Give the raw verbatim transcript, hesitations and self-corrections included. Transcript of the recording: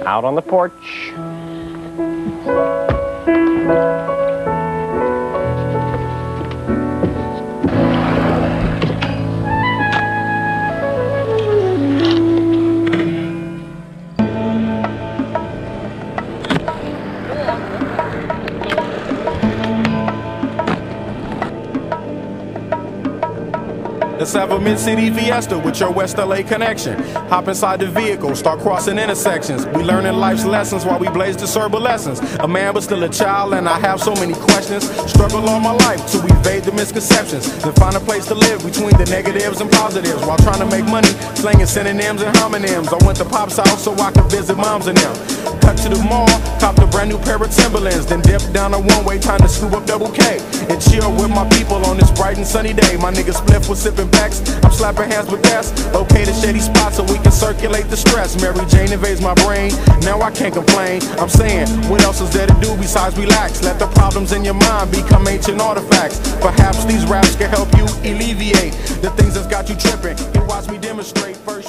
Out on the porch. Let's have a mid-city fiesta with your West L A connection. Hop inside the vehicle, start crossing intersections. We learning life's lessons while we blaze discernible lessons. A man but still a child and I have so many questions. Struggle all my life to evade the misconceptions. Then find a place to live between the negatives and positives. While trying to make money, slinging synonyms and homonyms. I went to Pop's house so I could visit moms and them. Cut to the mall, copped a brand new pair of Timberlands. Then dipped down a one-way, time to scoop up double K. And chill with my people on this bright and sunny day. My nigga Spliff was sipping packs, I'm slapping hands with gas. Located shady spots so we can circulate the stress. Mary Jane invades my brain, now I can't complain. I'm saying, what else is there to do besides relax? Let the problems in your mind become ancient artifacts. Perhaps these raps can help you alleviate the things that's got you tripping. You watch me demonstrate first.